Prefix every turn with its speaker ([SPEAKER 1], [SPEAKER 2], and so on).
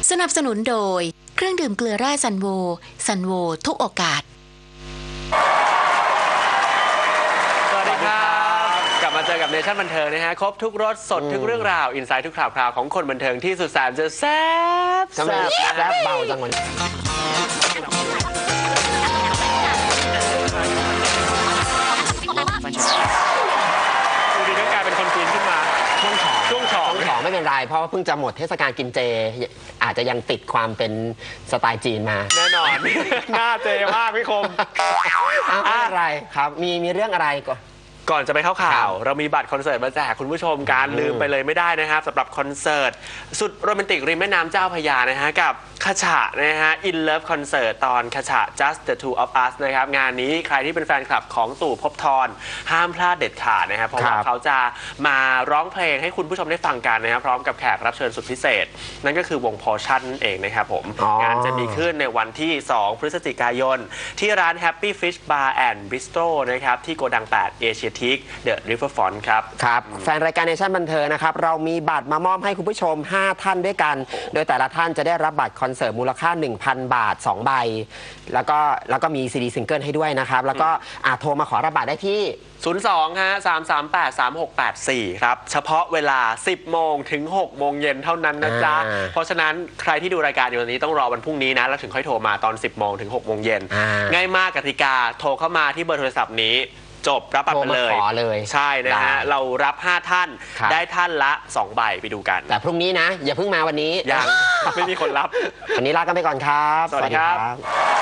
[SPEAKER 1] สนับสนุนโดยเครื่องดื่มเกลือแร่ซันโวทุกโอกาส
[SPEAKER 2] สวัสดีครับกลับมาเจอกับเนชั่นบันเทิงนะฮะครบทุกรสสดทุกเรื่องราวอินไซต์ทุกข่าวคราวของคนบันเทิงที่สุดแสนจะแซ่บแซ่บ
[SPEAKER 3] เบาจังเลย
[SPEAKER 2] ดูดีก็กลายเป็นคนจีนขึ้นมาช่วงของ
[SPEAKER 3] ไม่เป็นไรเพราะว่าเพิ่งจะหมดเทศกาลกินเจอาจจะยังติดความเป็นสไตล์จีนมา
[SPEAKER 2] แน่นอนหน้าเจมากพี่คม
[SPEAKER 3] อะไรครับมีเรื่องอะไร
[SPEAKER 2] ก่อนจะไปเข้าข่าวเรามีบัตรคอนเสิร์ตมาแจกคุณผู้ชมการลืมไปเลยไม่ได้นะครับสำหรับคอนเสิร์ตสุดโรแมนติกริมแม่น้ำเจ้าพระยานะฮะกับคชะนะฮะ In Love Concert ตอนคชะ Just the Two of Us นะครับงานนี้ใครที่เป็นแฟนคลับของตู่ภพบทรห้ามพลาดเด็ดขาดนะครับเพราะว่าเขาจะมาร้องเพลงให้คุณผู้ชมได้ฟังกันนะครับพร้อมกับแขกรับเชิญสุดพิเศษนั่นก็คือวง Portion นั่นเองนะครับผมงานจะมีขึ้นในวันที่2 พฤศจิกายนที่ร้าน Happy Fish Bar and Bistro นะครับที่โกดัง8 Asiatic The Riverfront ครับ
[SPEAKER 3] แฟนรายการเนชั่นบันเทิงนะครับเรามีบัตรมามอบให้คุณผู้ชม5ท่านด้วยกันโดยแต่ละท่านจะได้รับบัตรคอนเสิร์ตมูลค่า 1,000 บาท2ใบแล้วก็มีซีดีซิงเกิลให้ด้วยนะครับแล้วก็โทรมาขอรับบัตรได้ที่
[SPEAKER 2] 02 ฮะ 338 3684 ครับเฉพาะเวลา 10 โมงถึง 6 โมงเย็นเท่านั้นนะจ๊ะเพราะฉะนั้นใครที่ดูรายการอยู่วันนี้ต้องรอวันพรุ่งนี้นะแล้วถึงค่อยโทรมาตอน 10 โมงถึง 6 โมงเย็นง่ายมากกติกาโทรเข้ามาที่เบอร์โทรศัพท์นี้จบรับบัตรไปเลยใช่นะฮะเรารับ5ท่านได้ท่านละ2ใบไปดูกัน
[SPEAKER 3] แต่พรุ่งนี้นะอย่าเพิ่งมาวันนี้
[SPEAKER 2] ยังไม่มีคนรับ
[SPEAKER 3] วันนี้ลากันไปก่อนครับ
[SPEAKER 2] สวัสดีครับ